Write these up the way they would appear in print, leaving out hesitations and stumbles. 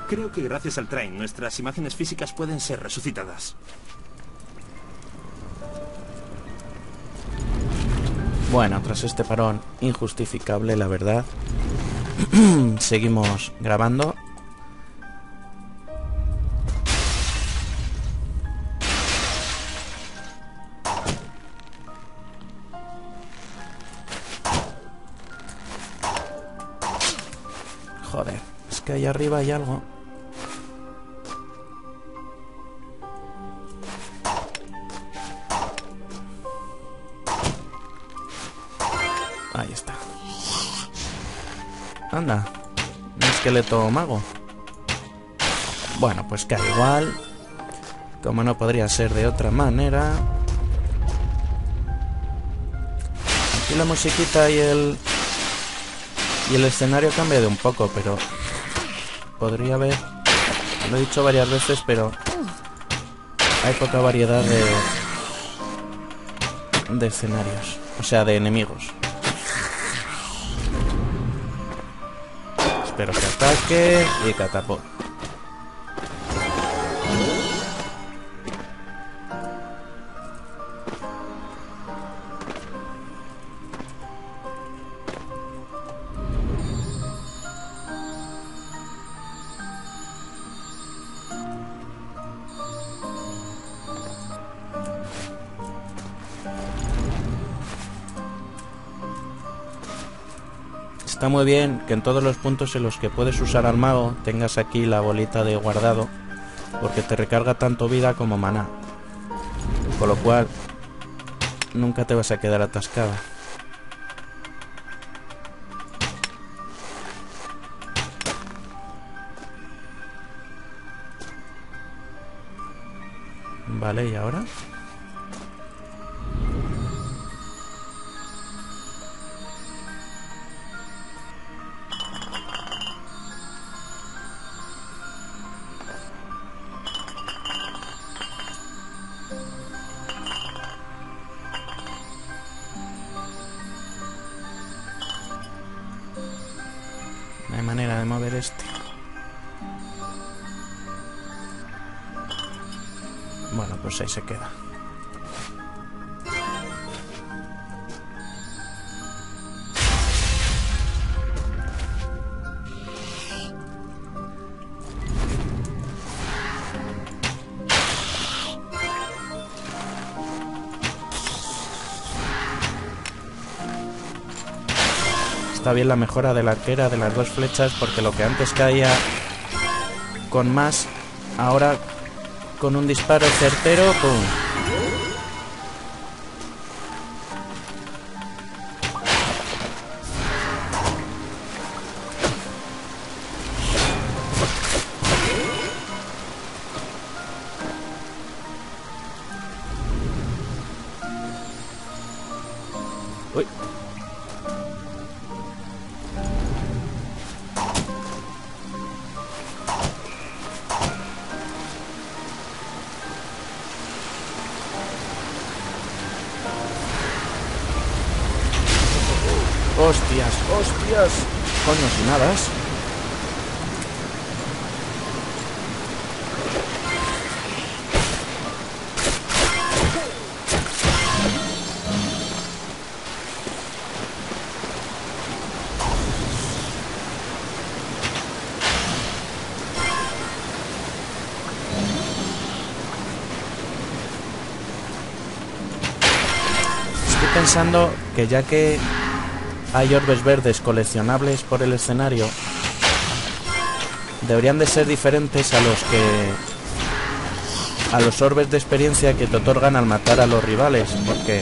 Creo que gracias al Train nuestras imágenes físicas pueden ser resucitadas. Bueno, tras este parón injustificable, la verdad, seguimos grabando. Joder, es que ahí arriba hay algo. Ahí está. Anda, un esqueleto mago. Bueno, pues cae igual. Como no podría ser de otra manera. Aquí la musiquita y el escenario cambia de un poco, pero podría haber... Lo he dicho varias veces, pero hay poca variedad de escenarios. O sea, de enemigos. Espero que ataque y catapult. Está muy bien que en todos los puntos en los que puedes usar al mago tengas aquí la bolita de guardado, porque te recarga tanto vida como maná, con lo cual nunca te vas a quedar atascado. Vale, ¿y ahora? No hay manera de mover este. Bueno, pues ahí se queda. Está bien la mejora de la arquera de las dos flechas, porque lo que antes caía con más, ahora con un disparo certero, ¡pum! Uy. ¡Hostias! ¡Hostias! Coño, si nadas. Estoy pensando que ya que hay orbes verdes coleccionables por el escenario, deberían de ser diferentes a los orbes de experiencia que te otorgan al matar a los rivales,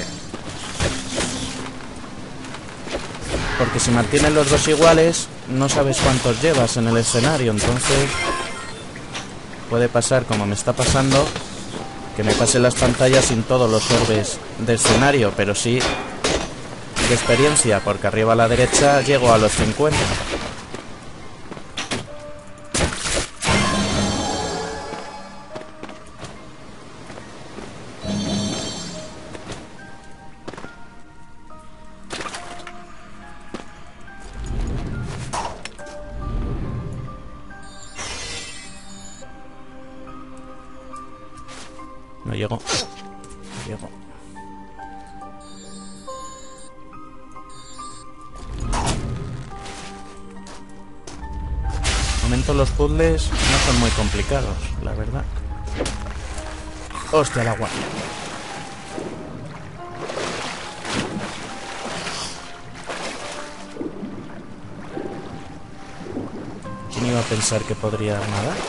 porque si mantienes los dos iguales no sabes cuántos llevas en el escenario. Entonces puede pasar, como me está pasando, que me pasen las pantallas sin todos los orbes de escenario, pero sí de experiencia, porque arriba a la derecha llego a los 50. No llego. No llego. De momento los puzzles no son muy complicados, la verdad. Hostia, el agua. ¿Quién iba a pensar que podría nadar?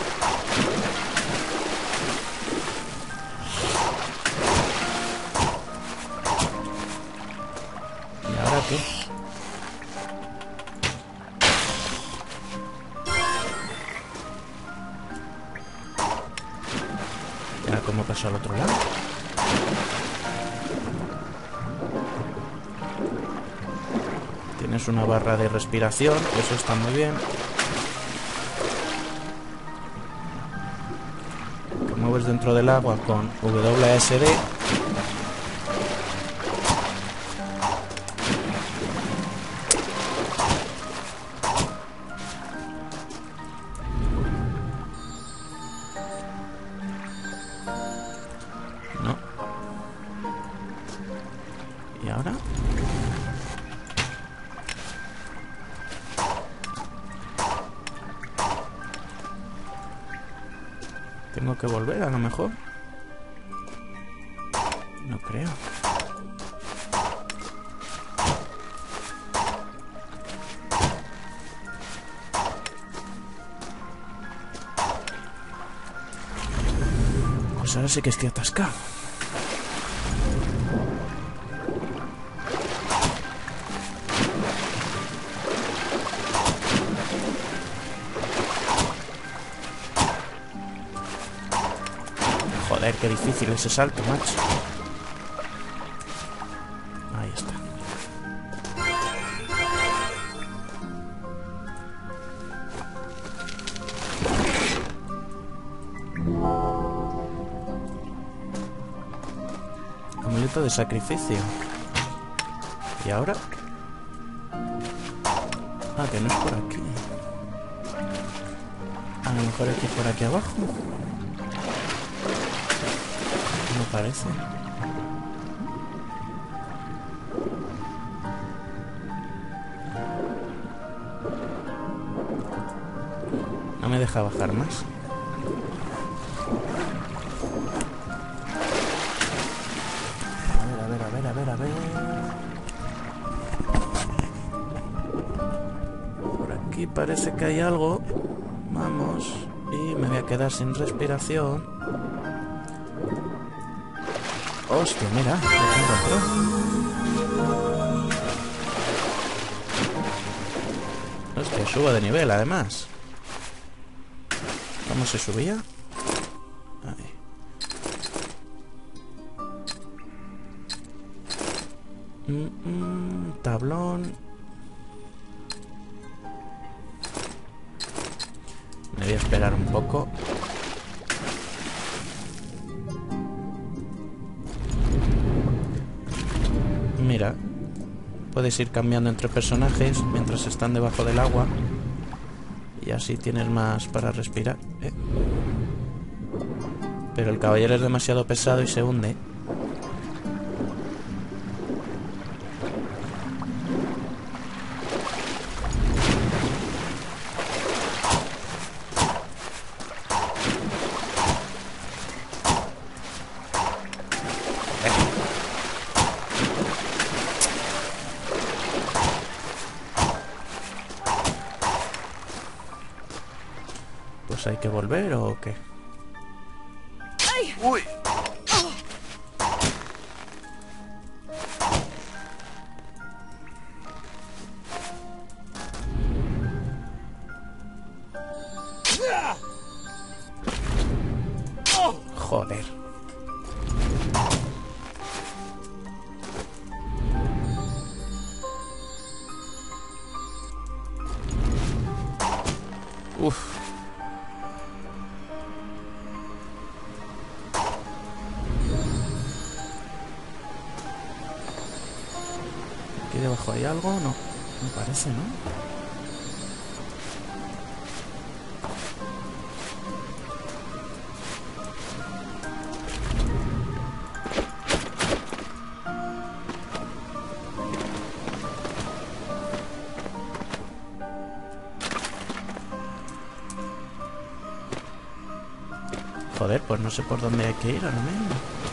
¿Y ahora qué? ¿Ya cómo paso al otro lado? Tienes una barra de respiración, eso está muy bien. Te mueves dentro del agua con WASD. No. ¿Y ahora? Tengo que volver, a lo mejor. No creo. Pues ahora sí que estoy atascado. Joder, qué difícil ese salto, macho. Ahí está. Amuleto de sacrificio. ¿Y ahora? Ah, que no es por aquí. A lo mejor hay que ir por aquí abajo. No parece. No me deja bajar más. A ver. Por aquí parece que hay algo. Vamos. Y me voy a quedar sin respiración. Hostia, mira, lo que encontré. Hostia, subo de nivel, además. ¿Cómo se subía? Ahí. Tablón. Me voy a esperar un poco. Mira, puedes ir cambiando entre personajes mientras están debajo del agua. Y así tienes más para respirar. Pero el caballero es demasiado pesado y se hunde. Pues hay que volver o qué. ¡Uy! Joder. Uf. ¿Aquí debajo hay algo? No, me parece, ¿no? Joder, pues no sé por dónde hay que ir ahora mismo.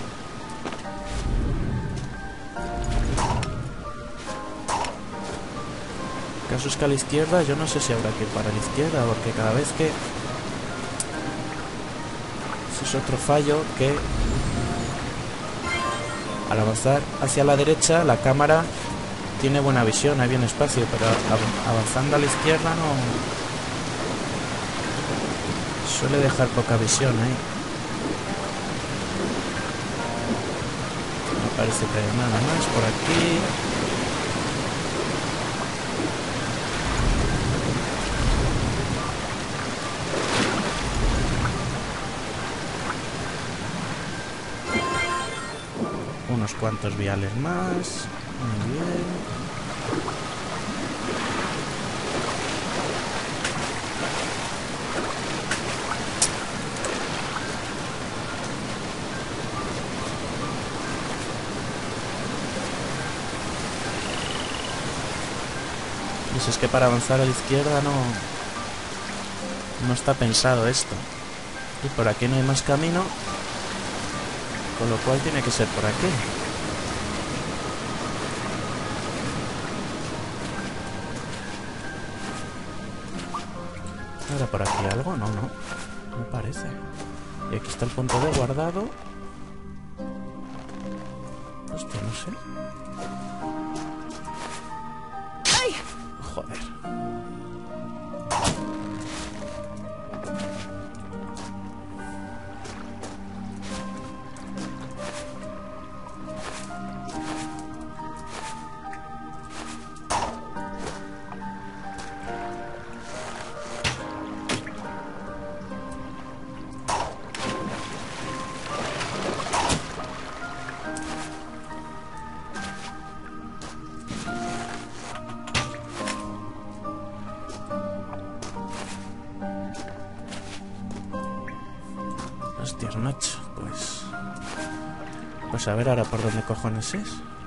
El caso es que a la izquierda yo no sé si habrá que ir para la izquierda, porque cada vez que... Ese es otro fallo, que al avanzar hacia la derecha la cámara tiene buena visión, hay bien espacio, pero avanzando a la izquierda no... Suele dejar poca visión ahí. No parece que haya nada más por aquí. Unos cuantos viales más. Muy bien. Pues es que para avanzar a la izquierda no está pensado esto. Y por aquí no hay más camino, con lo cual tiene que ser por aquí. ¿Ahora por aquí algo? No, no parece. Y aquí está el punto de guardado. Hostia, no sé. Joder. Hostias, macho, pues a ver ahora por dónde cojones es.